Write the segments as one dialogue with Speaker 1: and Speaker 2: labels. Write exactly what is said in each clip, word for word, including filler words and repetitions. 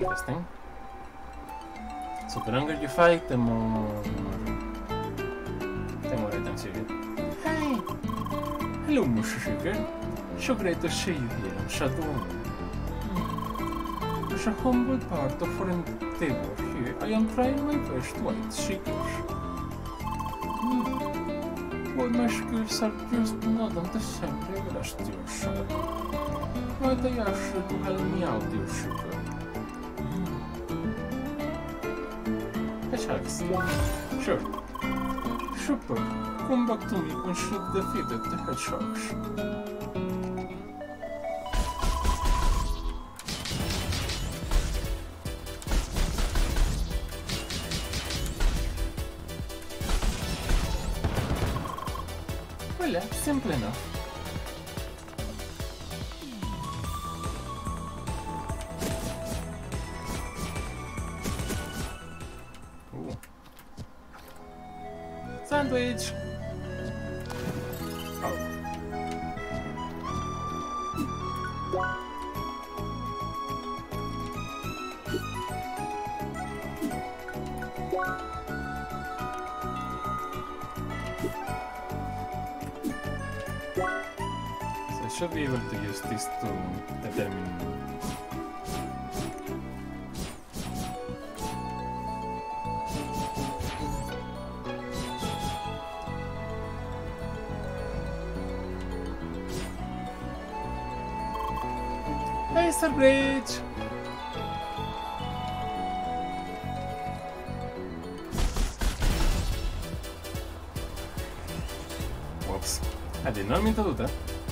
Speaker 1: Interesting. So the longer you fight, the more... the more items you get. Hey! Hello, Mushiker. So great to see you here on Shadow. Mm. As a humble part of our endeavor here, I am trying my best to aid seekers. Mm. Well, my skills are just not on the same level as yours, but I ask you to help me out, dear seeker. Alex. Sure. Super. Come back to me when you've defeated the hedgehogs. Well, that's simple enough. Sandwich! Oh. So I should be able to use this to determine. Bridge. Whoops. I did not mean to do that.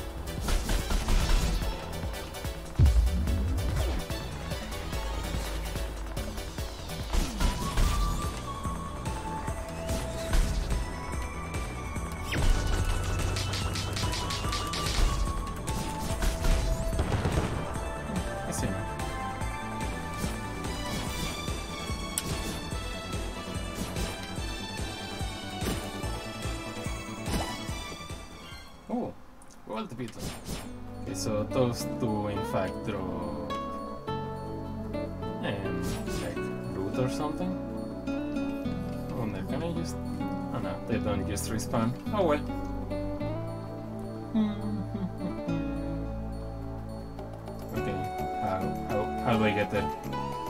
Speaker 1: Okay, so those two in fact draw um, like loot or something. I wonder, can I just... oh no, they don't just respawn. Oh well. Okay, how, how, how do I get there?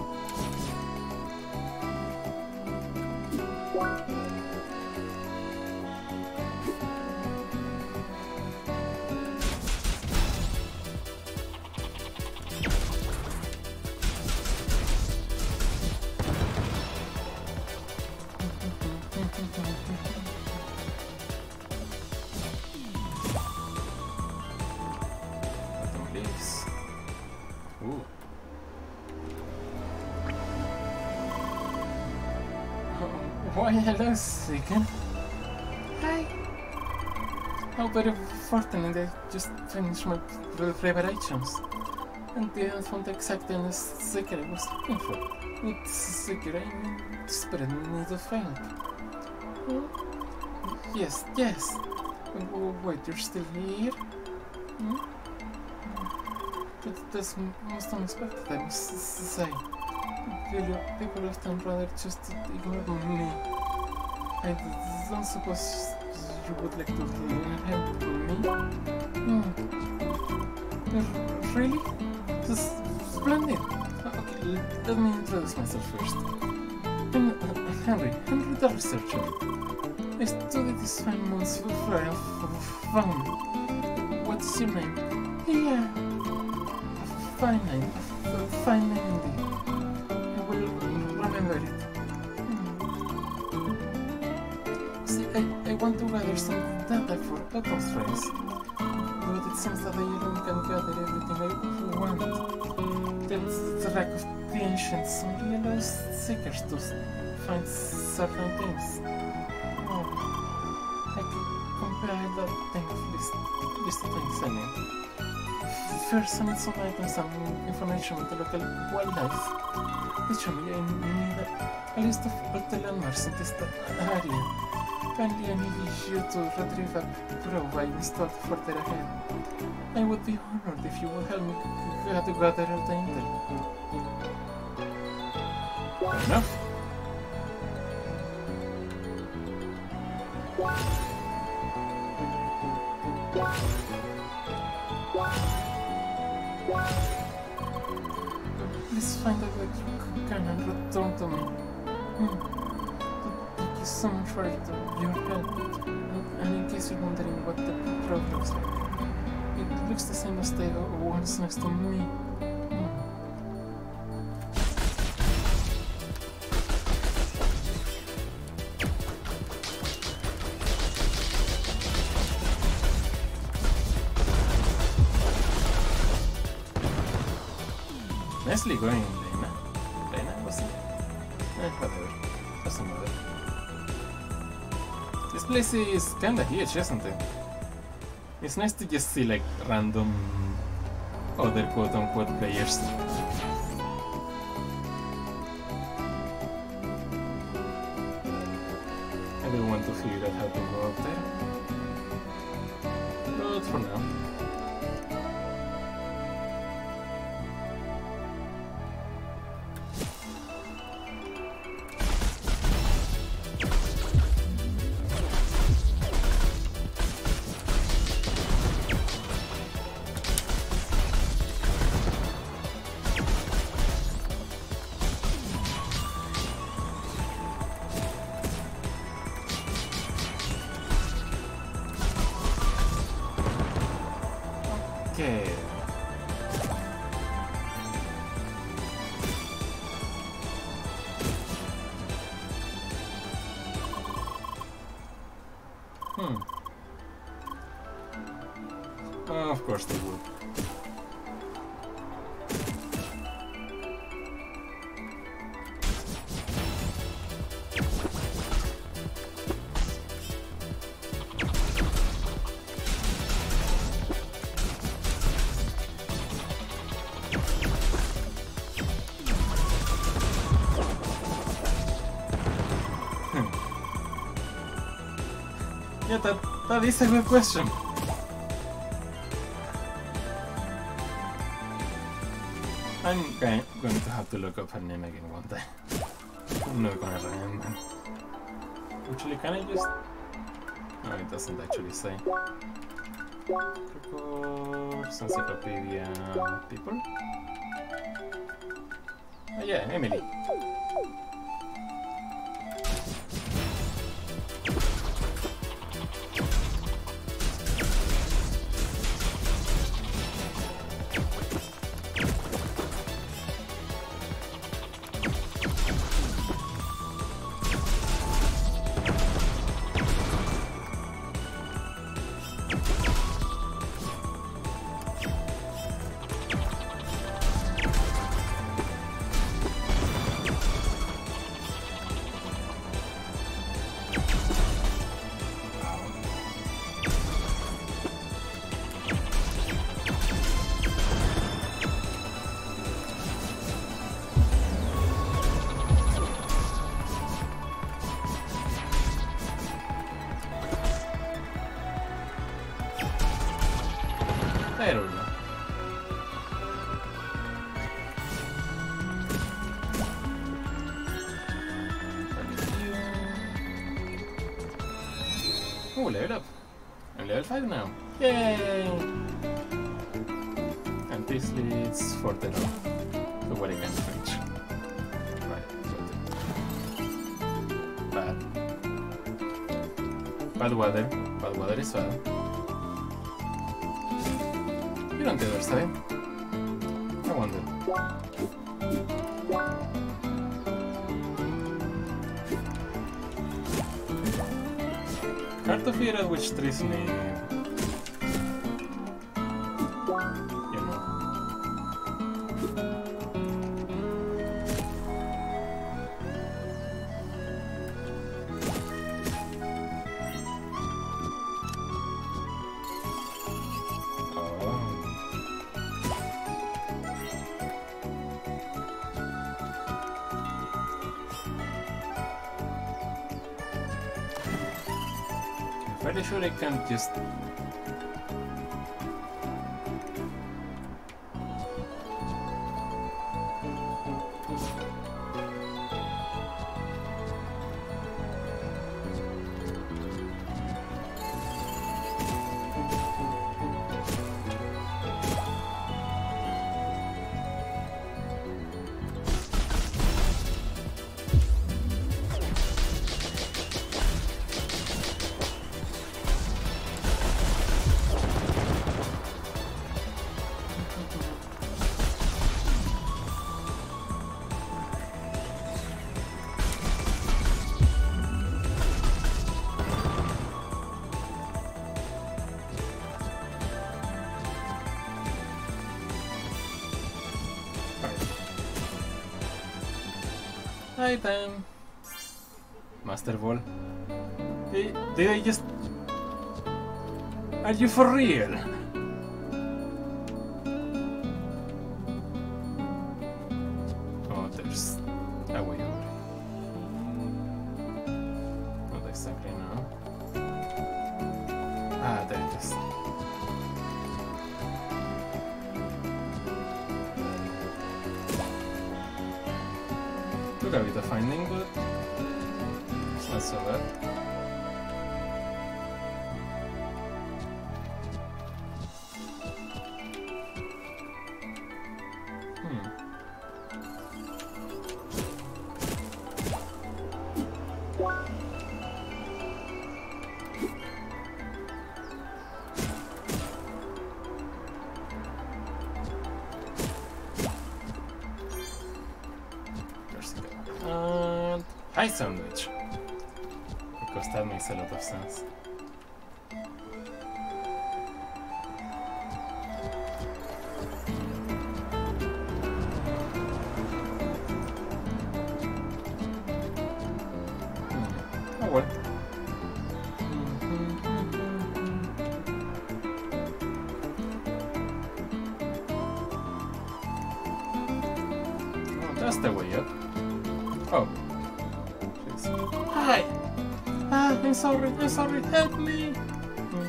Speaker 1: Why, hello, Seeker. Hi. How very fortunate I just finished my preparations. And didn't find exactly the Seeker I was looking for. With Seeker, I'm desperately in need of help. Hmm? Yes, yes. Oh, wait, you're still here? Hmm? That, that's most unexpected, I must say. Really, people often rather just ignore me. I don't suppose you would like to help me? Hmm. Really? That's splendid. Okay, let me introduce myself first. I'm uh, Henry, Henry the researcher. I studied these fine months before I found. What's your name? Yeah. Fine name. Fine name indeed. Remember it. Hmm. See, I, I want to gather some data for Otto's race, but it seems that I alone can gather everything I want. That's the lack of the ancients only allows seekers to find certain things. Oh, I can compare that thing of list, list of things I need. First, I need some items and information on the local wildlife. Additionally, I need a list of all the landmarks in this area. Finally, I need you to retrieve a probe I installed further ahead. I would be honored if you would help me to gather all the intel. enough. Please find out that you can and return to me. Hmm. Thank you so much for your help. And in case you're wondering what the probe looks like, it looks the same as the ones next to me. Nicely going, Lena. Lena, wasn't it? Eh, whatever. Doesn't matter. This place is kinda huge, isn't it? It's nice to just see like random other quote-unquote players. I do want to figure out how to go up there. But for now. Okay. Hmm. Oh, of course they would. Yeah, that, that is a good question. I'm going to have to look up her name again one day. I'm not gonna remember. Actually, can I just... No, it doesn't actually say. Records, encyclopedia, people? Oh yeah, Emily. I don't know. Oh, level up. I'm level five now. Yay! And this leads further on to what I can reach. Right, bad. Bad weather. Bad weather is bad. You don't do this time. I wonder. Hard to figure out which trees need, you know. Pretty sure I can't just... item. Master Ball. Hey, did I just... Are you for real? Oh, there's a way over. Not exactly now. Ah, there it is. Took a bit of finding, but it's not so bad. High sandwich, because that makes a lot of sense. Hmm. Oh well. Oh, that's the way up. Oh. Hi! Ah, I'm sorry, I'm sorry, help me! Hmm.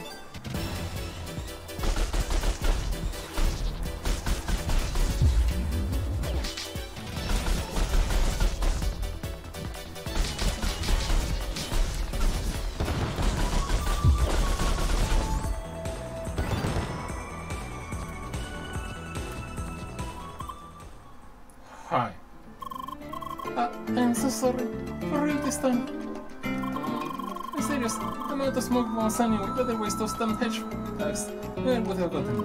Speaker 1: Hi. Ah, I'm so sorry. For real this time. I'm serious. I'm out of smoke bombs anyway. Otherwise those damn hedge guys never would have gotten me.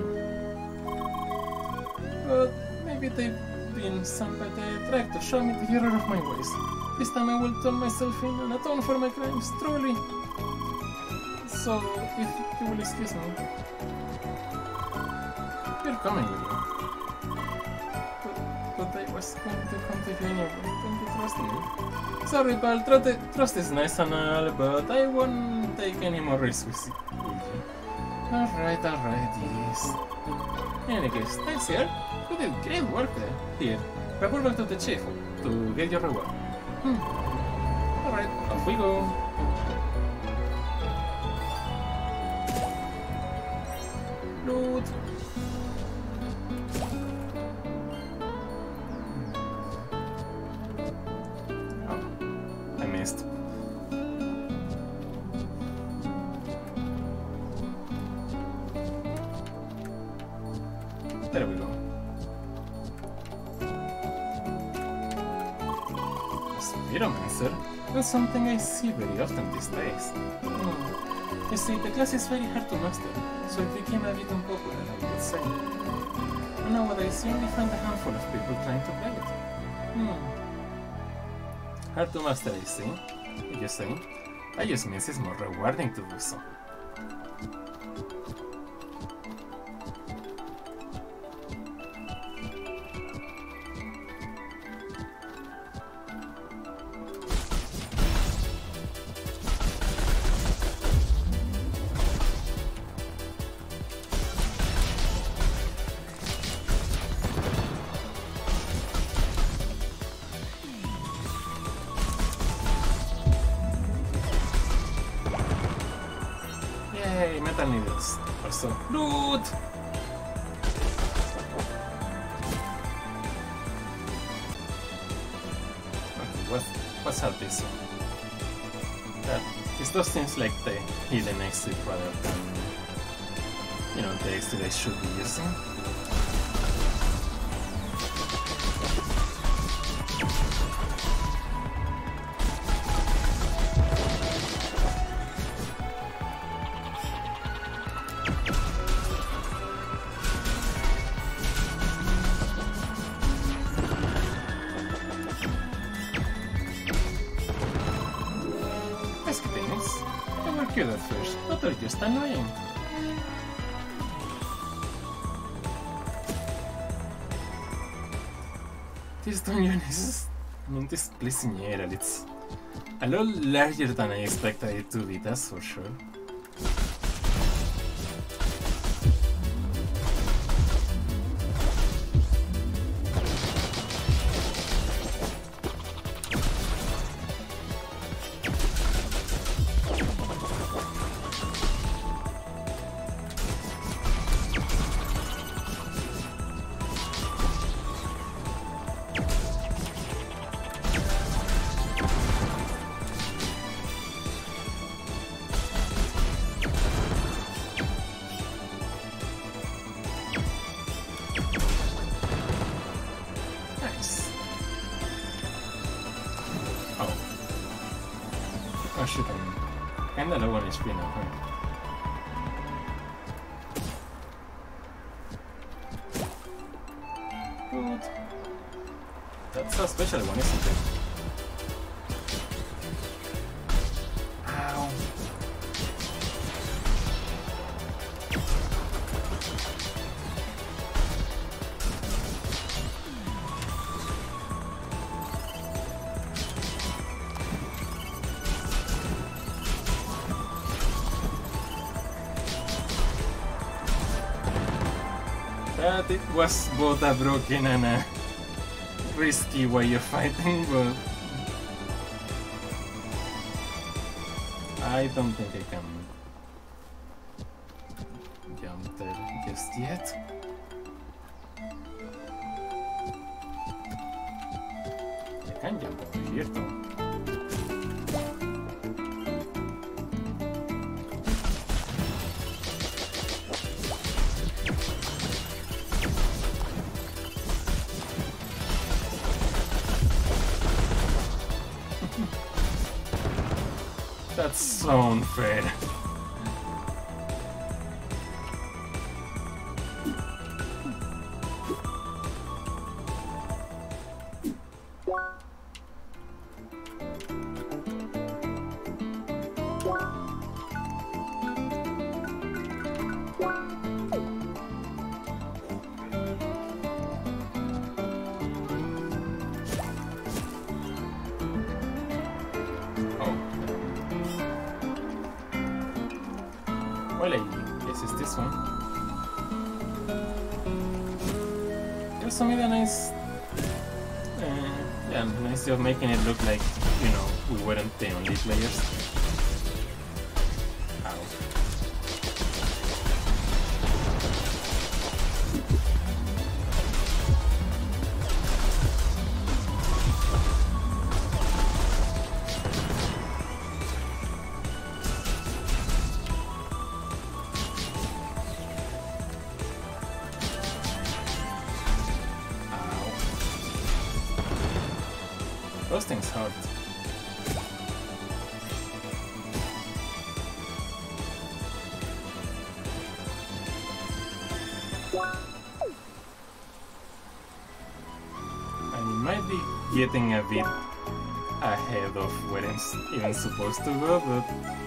Speaker 1: But maybe they've been sent by the director to show me the error of my ways. This time I will turn myself in and atone for my crimes, truly. So, if you will excuse me. You're coming with me. But I was going to come to you anyway. Don't you trust me? Sorry, pal. Trust, trust is nice and all, but I won't take any more risks with you. Alright, alright, yes. In any case, thanks, sir. You did great work there. Here, report back to the chief to get your reward. Hmm. Alright, off we go. Loot. There we go. Spiromancer? That's something I see very often these days. Hmm. You see, the class is very hard to master, so it became a bit unpopular, I would say. And nowadays, you only find a handful of people trying to play it. Hmm. Hard to master, I see. You say? That just means it's more rewarding to do so. Yay, metal needles. Also, loot! Okay, what, what's up this one? That, this does seems like the hidden exit rather than, you know, the exit I should be using. Cute at first, but they're just annoying. This dungeon is I mean, this place in general, it's a lot larger than I expected it to be, that's for sure. That's a special one, isn't it? Ow. That it was both a broken and a risky way of fighting, but I don't think I can jump there just yet. I can jump over here though. That's so unfair. Well, I guess it's this one. Just made a nice, uh, yeah, nice job making it look like, you know, we weren't the only players. Ow. Those things hurt. I might be getting a bit ahead of where I'm even supposed to go, but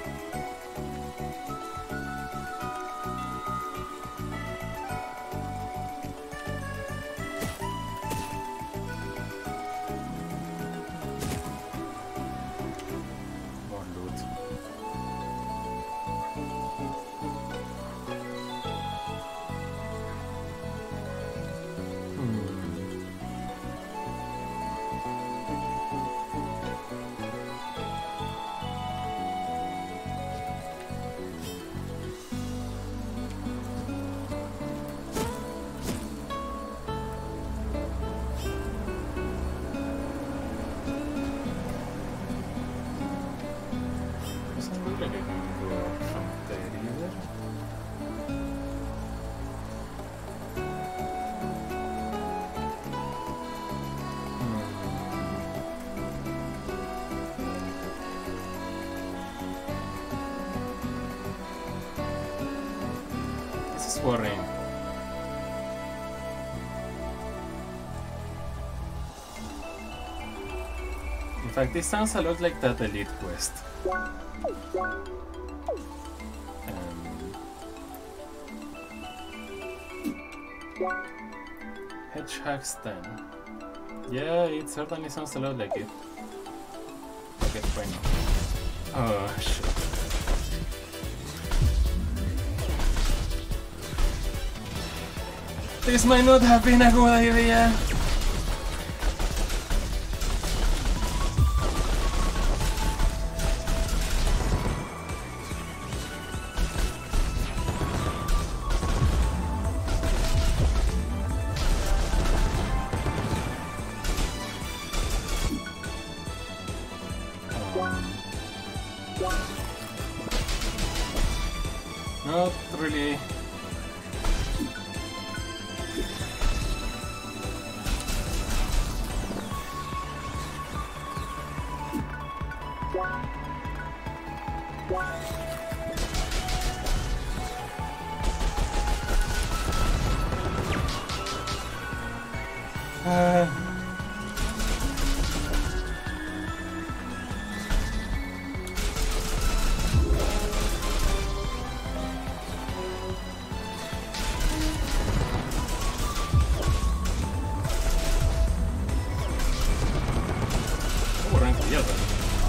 Speaker 1: worrying. In fact, this sounds a lot like that elite quest. Um, Hedgehog's Den. Yeah, it certainly sounds a lot like it. Okay, fine. Oh, shit. This might not have been a good idea. Not really. Uh, oh, rank the other.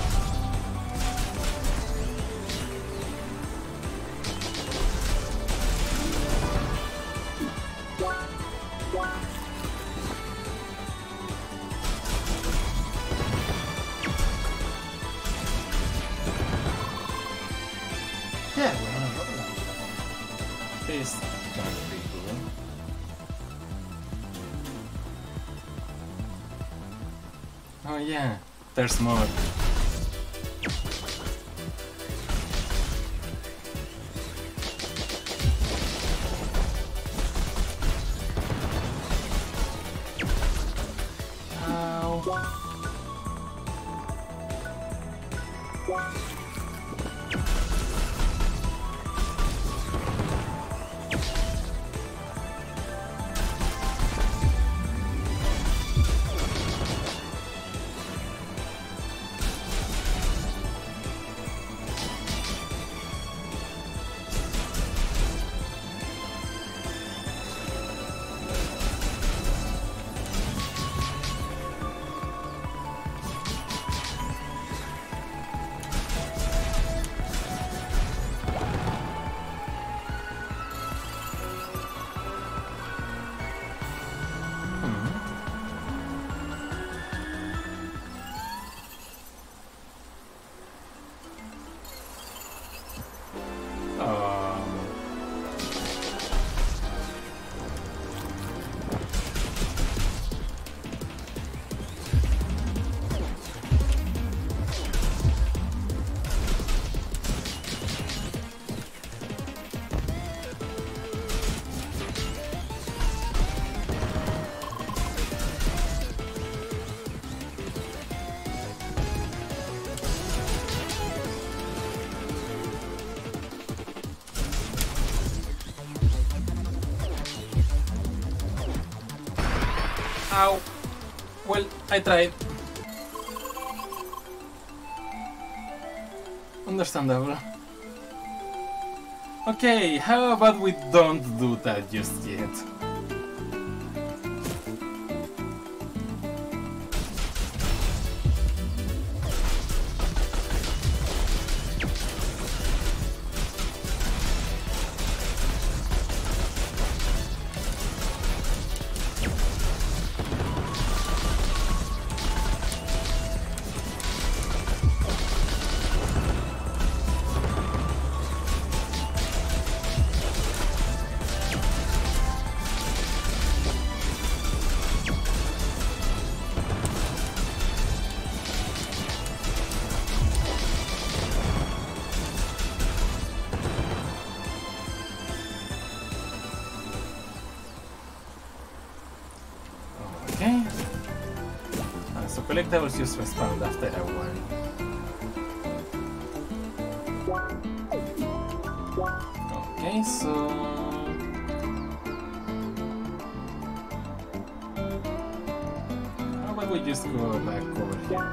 Speaker 1: Yeah, well, this kind of be cool. Oh yeah, there's more. Ow. Ow. Well, I tried. Understandable. Okay, how about we don't do that just yet? Okay. Uh, so collectibles just respawn after a while. Okay, so how about we just go back over here?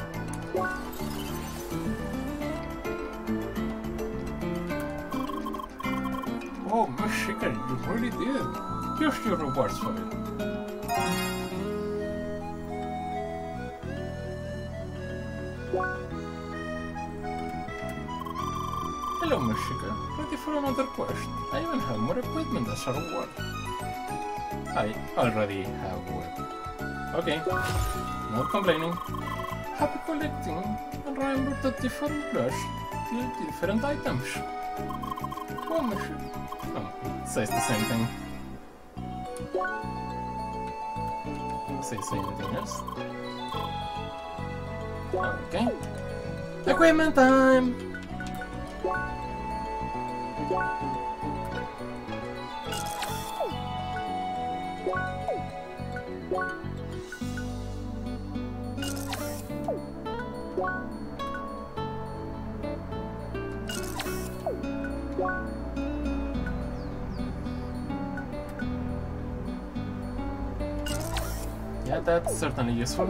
Speaker 1: Oh, Mashika, you really did. Here's your rewards for it. Hello, Mashika. Ready for another quest? I even have more equipment as a reward. I already have one. Okay, no complaining. Happy collecting, and remember that different brush deal different items. Oh, Mashika. Oh, it says the same thing. Say, say anything else? Okay. Equipment time! Yeah, that's certainly useful.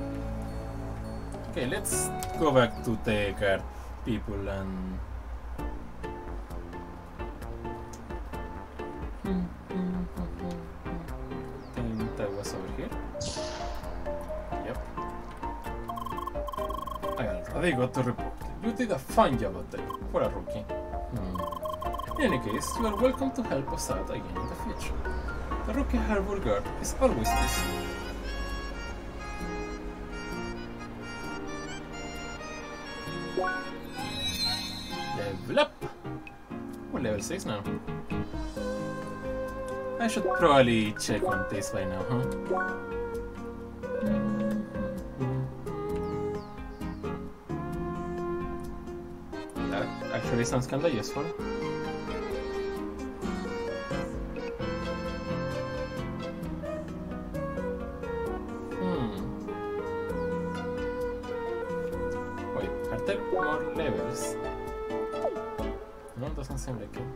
Speaker 1: Okay, let's go back to the guard people and... I think that was over here. Yep. I already got to report. You did a fine job out there, for a rookie. Hmm. In any case, you are welcome to help us out again in the future. The rookie harbor guard is always busy. Level up! We're level six now. I should probably check on this by now, huh? That actually sounds kinda useful. Hmm. Wait, are there more levels? No, doesn't seem like it.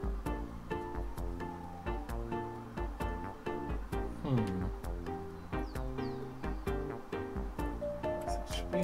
Speaker 1: Hmm. S H P.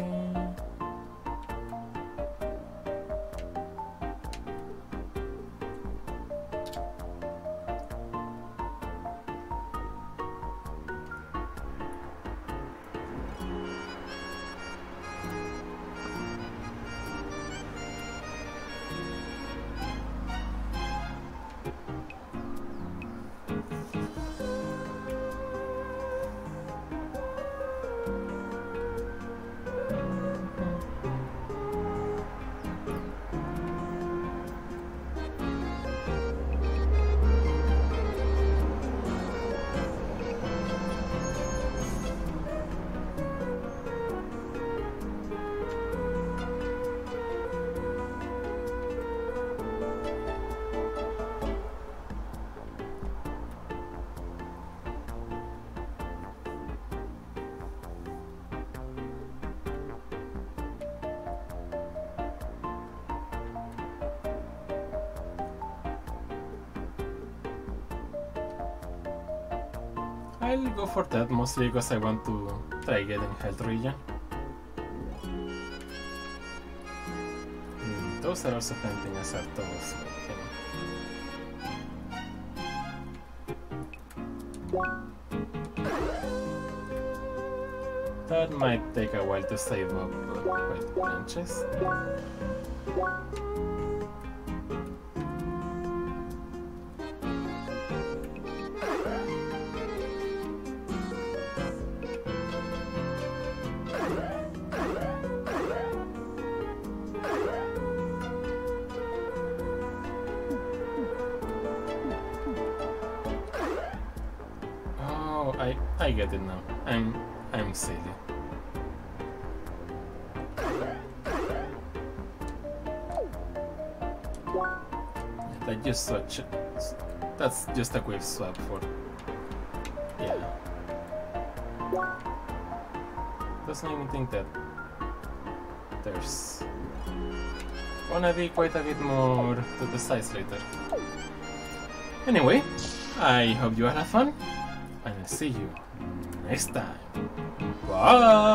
Speaker 1: I'll go for that, mostly because I want to try getting health regen. Mm, those are also planting as artos. That might take a while to save up white branches. I I get it now. I'm I'm silly. That just such that's just a quick swap for yeah. Doesn't even think that there's gonna be quite a bit more to the size later. Anyway, I hope you all have fun. And I'll see you next time. Bye!